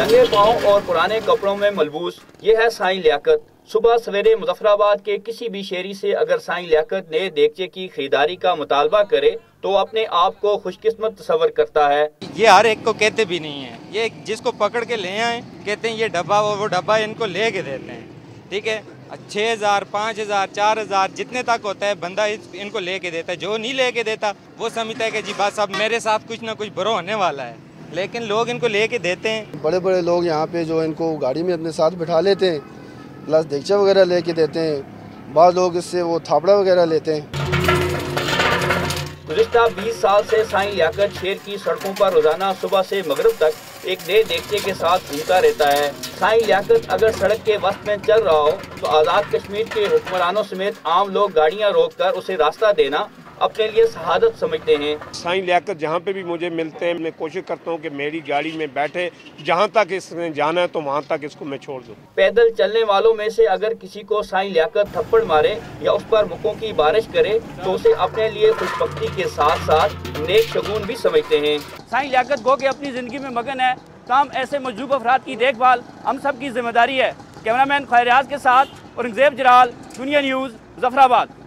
नंगे पाँव और पुराने कपड़ों में मलबूस ये है साईं लियाकत। सुबह सवेरे मुजफ्फराबाद के किसी भी शेरी से अगर साईं लियाकत नए देगचे की खरीदारी का मुतालबा करे तो अपने आप को खुशकिस्मत तस्वर करता है। ये हर एक को कहते भी नहीं है, ये जिसको पकड़ के ले आए कहते हैं ये डब्बा वो डब्बा इनको ले के देते हैं। ठीक है, 6000, 5000, 4000 जितने तक होता है बंदा इनको ले के देता है। जो नहीं ले के देता वो समझता है कि जी बस अब मेरे साथ कुछ ना कुछ बुरा होने वाला है, लेकिन लोग इनको ले के देते हैं। बड़े बड़े लोग यहाँ पे जो इनको गाड़ी में अपने साथ बिठा लेते हैं, प्लस देगचा वगैरह लेके देते हैं। बाद लोग इससे वो थापड़ा वगैरह लेते हैं। गुज़िश्ता 20 साल से साईं लियाकत शहर की सड़कों पर रोजाना सुबह से मगरिब तक एक नए देगचे के साथ घूमता रहता है। साईं लियाकत अगर सड़क के वस्त में चल रहा हो तो आज़ाद कश्मीर के हुक्मरानों समेत आम लोग गाड़ियां रोककर उसे रास्ता देना अपने लिए शहादत समझते हैं। साईं लियाकत जहाँ पे भी मुझे मिलते हैं मैं कोशिश करता हूँ कि मेरी गाड़ी में बैठे, जहाँ तक इसने जाना है तो वहाँ तक इसको मैं छोड़ दूँ। पैदल चलने वालों में से अगर किसी को साईं लियाकत थप्पड़ मारे या उस पर मुक्कों की बारिश करे तो उसे अपने लिए खुशबख्ती के साथ साथ नेक शगुन भी समझते हैं। साईं लियाकत गो के अपनी जिंदगी में मगन है, तमाम ऐसे मजलूब अफराद की देखभाल हम सब की जिम्मेदारी है। कैमरामैन खैरियाज के साथ औरंगजेब जलाल, दुनिया न्यूज़, मुजफ्फराबाद।